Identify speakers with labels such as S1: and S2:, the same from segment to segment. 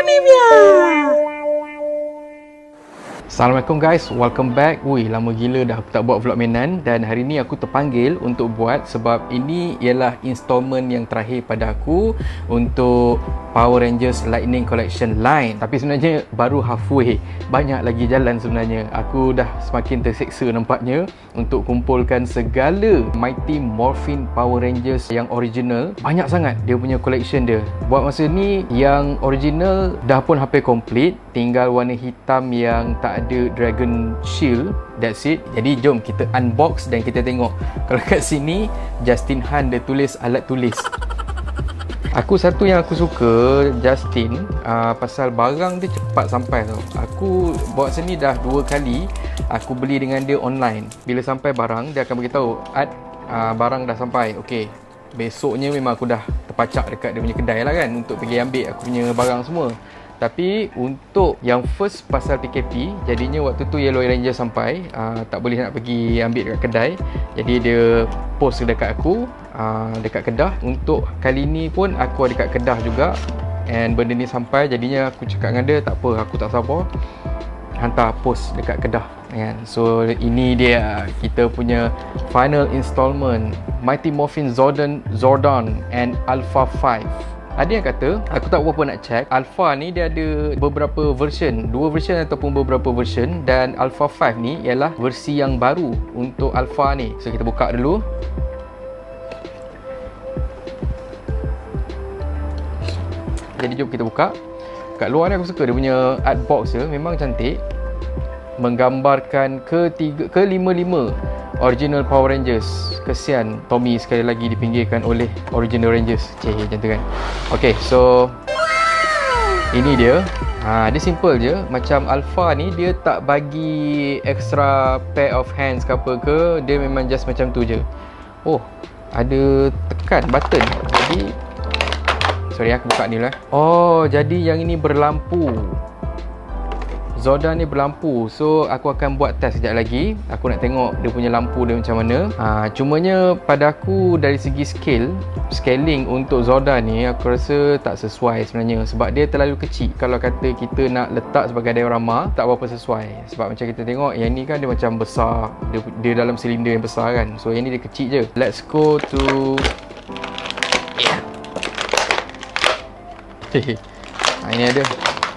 S1: Nivea.
S2: Assalamualaikum guys, welcome back. Wih, lama gila dah aku tak buat vlog mainan. Dan hari ni aku terpanggil untuk buat sebab ini ialah installment yang terakhir pada aku untuk Power Rangers Lightning Collection line. Tapi sebenarnya baru halfway, banyak lagi jalan sebenarnya. Aku dah semakin terseksa nampaknya untuk kumpulkan segala Mighty Morphin Power Rangers yang original. Banyak sangat dia punya collection dia. Buat masa ni yang original dah pun hampir complete, tinggal warna hitam yang tak ada Dragon Shield. That's it. Jadi jom kita unbox dan kita tengok. Kalau kat sini Justin Han dia tulis alat tulis. Aku satu yang aku suka Justin pasal barang dia cepat sampai tau. Aku bawa sini dah 2 kali aku beli dengan dia online. Bila sampai barang dia akan beritahu barang dah sampai. Okey, besoknya memang aku dah terpacak dekat dia punya kedai lah kan untuk pergi ambil aku punya barang semua. Tapi untuk yang first pasal PKP, jadinya waktu tu Yellow Ranger sampai, tak boleh nak pergi ambil dekat kedai. Jadi dia post dekat aku dekat Kedah. Untuk kali ni pun aku ada dekat Kedah juga, and benda ni sampai. Jadinya aku cakap dengan dia, tak apa, aku tak sabar hantar post dekat Kedah kan. So ini dia kita punya final installment Mighty Morphin Zordon and Alpha 5. Ada yang kata, aku tak berapa nak check, Alpha ni dia ada beberapa version, 2 version ataupun beberapa version, dan Alpha 5 ni ialah versi yang baru untuk Alpha ni. So kita buka dulu. Jadi jom kita buka. Kat luar ni aku suka dia punya art box dia, memang cantik. Menggambarkan ke-55 original Power Rangers. Kesian Tommy sekali lagi dipinggirkan oleh original Rangers. Macam tu kan. Okay, so ini dia. Dia simple je. Macam Alpha ni dia tak bagi extra pair of hands ke apa ke. Dia memang just macam tu je. Oh, ada tekan button. Jadi sorry aku buka ni lah. Oh, jadi yang ini berlampu. Zordon ni berlampu. So aku akan buat test sekejap lagi. Aku nak tengok dia punya lampu dia macam mana. Cumanya pada aku dari segi scaling untuk Zordon ni aku rasa tak sesuai sebenarnya. Sebab dia terlalu kecil. Kalau kata kita nak letak sebagai diorama, tak berapa sesuai. Sebab macam kita tengok yang ni kan dia macam besar. Dia dalam silinder yang besar kan. So yang ni dia kecil je. Let's go to ini ada.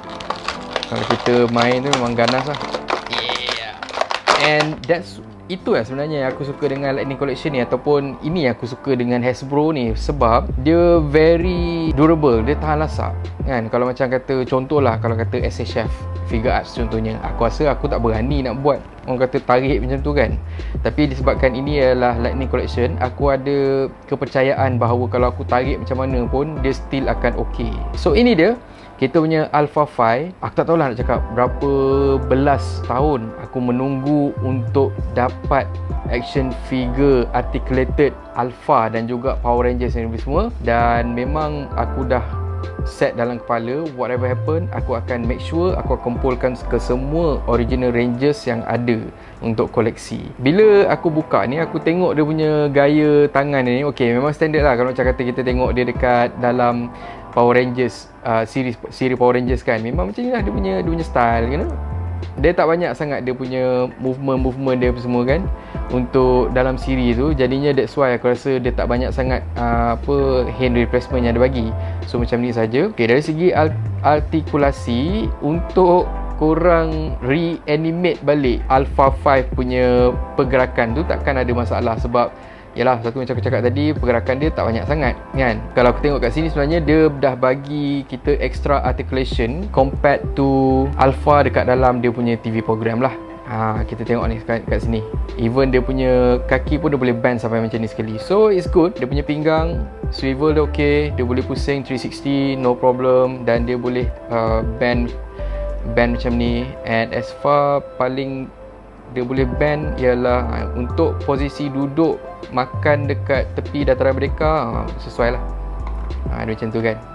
S2: Kalau kita main tu memang ganas lah. Yeah. And itu lah sebenarnya yang aku suka dengan Lightning Collection ni, ataupun ini yang aku suka dengan Hasbro ni, sebab dia very durable, dia tahan lasak kan. Kalau macam kata contohlah, kalau kata SHF Figure Arts contohnya, aku rasa aku tak berani nak buat, orang kata tarik macam tu kan. Tapi disebabkan ini adalah Lightning Collection, aku ada kepercayaan bahawa kalau aku tarik macam mana pun dia still akan okay. So ini dia kita punya Alpha 5. Aku tak tahulah nak cakap berapa belas tahun aku menunggu untuk dapat action figure articulated Alpha dan juga Power Rangers ni semua. Dan memang aku dah set dalam kepala, whatever happen, aku akan make sure aku kumpulkan ke semua original Rangers yang ada untuk koleksi. Bila aku buka ni, aku tengok dia punya gaya tangan ni. Okay, memang standard lah. Kalau macam kata kita tengok dia dekat dalam Power Rangers, siri Power Rangers kan, memang macam ni lah dia punya style, you know? Dia tak banyak sangat dia punya movement dia semua kan untuk dalam siri tu. Jadinya that's why aku rasa dia tak banyak sangat hand replacement yang dia bagi. So macam ni saja. Okay, dari segi artikulasi, untuk korang reanimate balik Alpha 5 punya pergerakan tu takkan ada masalah. Sebab yalah, satu macam aku cakap tadi, pergerakan dia tak banyak sangat kan. Kalau aku tengok kat sini, sebenarnya dia dah bagi kita extra articulation compared to Alpha dekat dalam dia punya TV program lah. Kita tengok ni kat sini, even dia punya kaki pun dia boleh bend sampai macam ni sekali. So it's good. Dia punya pinggang swivel dia okay, dia boleh pusing 360 no problem, dan dia boleh bend macam ni. And as far paling dia boleh bend ialah untuk posisi duduk makan dekat tepi dataran merdeka, sesuai lah. Dia macam tu kan.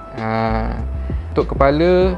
S2: Untuk kepala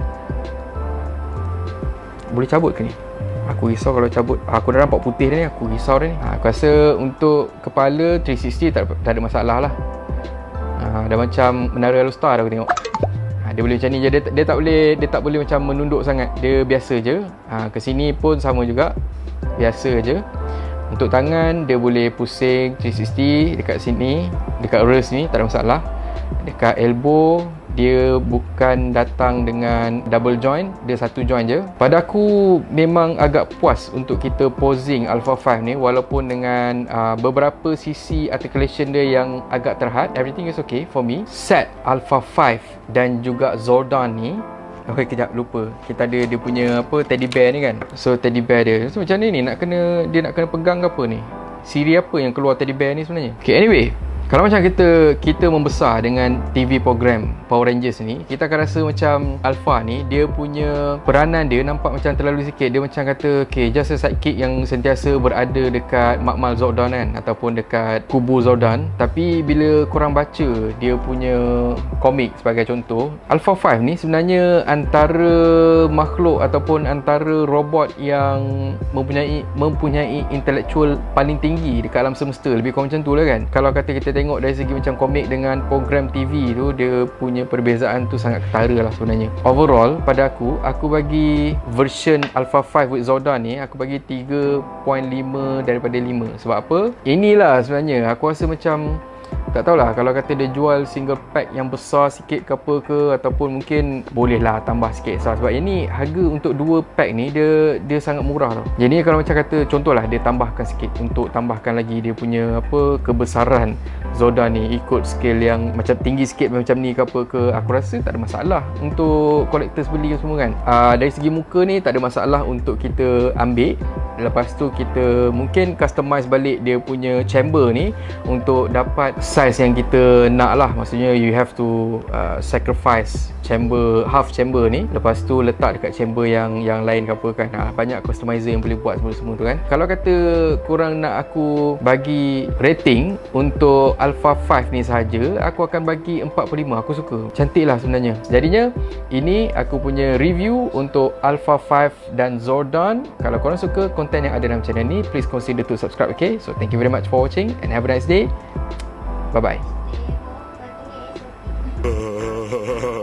S2: boleh cabut ke ni? Aku risau kalau cabut. Aku dah nampak putih dah ni, aku risau dah ni. Aku rasa untuk kepala 360 tak ada masalah lah. Dah macam Menara Alustar dah aku tengok. Dia boleh macam ni je. Dia tak boleh macam menunduk sangat. Dia biasa je. Ke sini pun sama juga. Biasa je. Untuk tangan dia boleh pusing 360 dekat sini, dekat wrist ni tak ada masalah. Dekat elbow dia bukan datang dengan double joint, dia satu joint je. Pada aku memang agak puas untuk kita posing Alpha 5 ni, walaupun dengan beberapa sisi articulation dia yang agak terhad. Everything is okay for me. Set Alpha 5 dan juga Zordan ni, okay, kejap lupa. Kita ada dia punya apa, teddy bear ni kan. So teddy bear dia, so macam ni nak kena, dia nak kena pegang ke apa ni? Siri apa yang keluar teddy bear ni sebenarnya? Okay, anyway, kalau macam kita membesar dengan TV program Power Rangers ni, kita akan rasa macam Alpha ni, dia punya peranan dia nampak macam terlalu sikit. Dia macam kata, okay, just a sidekick yang sentiasa berada dekat Makmal Zordan kan, ataupun dekat kubu Zordan. Tapi bila korang baca dia punya komik sebagai contoh, Alpha 5 ni sebenarnya antara makhluk ataupun antara robot yang mempunyai intelektual paling tinggi dekat alam semesta. Lebih kurang macam tu lah kan. Kalau kata kita tengok dari segi macam komik dengan program TV tu, dia punya perbezaan tu sangat ketara lah sebenarnya. Overall pada aku bagi version Alpha 5 with Zordan ni, aku bagi 3.5 daripada 5. Sebab apa? Inilah sebenarnya aku rasa macam, tak tahulah, kalau kata dia jual single pack yang besar sikit ke apa ke, ataupun mungkin bolehlah tambah sikit sah. Sebab ini harga untuk 2 pack ni dia sangat murah tau. Jadi kalau macam kata contohlah dia tambahkan sikit untuk tambahkan lagi dia punya apa, kebesaran Zordan ni ikut scale yang macam tinggi sikit macam ni ke apa ke, aku rasa tak ada masalah untuk collectors beli semua kan. Dari segi muka ni tak ada masalah untuk kita ambil. Lepas tu kita mungkin customize balik dia punya chamber ni untuk dapat size yang kita nak lah. Maksudnya you have to sacrifice chamber, half chamber ni, lepas tu letak dekat chamber yang lain ke apa kan. Banyak customizer yang boleh buat semua tu kan. Kalau kata korang nak aku bagi rating untuk Alpha 5 ni sahaja, aku akan bagi 4/5. Aku suka, cantik lah sebenarnya. Jadinya ini aku punya review untuk Alpha 5 dan Zordan. Kalau korang suka konten yang ada dalam channel ni, please consider to subscribe. Okay, so thank you very much for watching and have a nice day. Bye bye.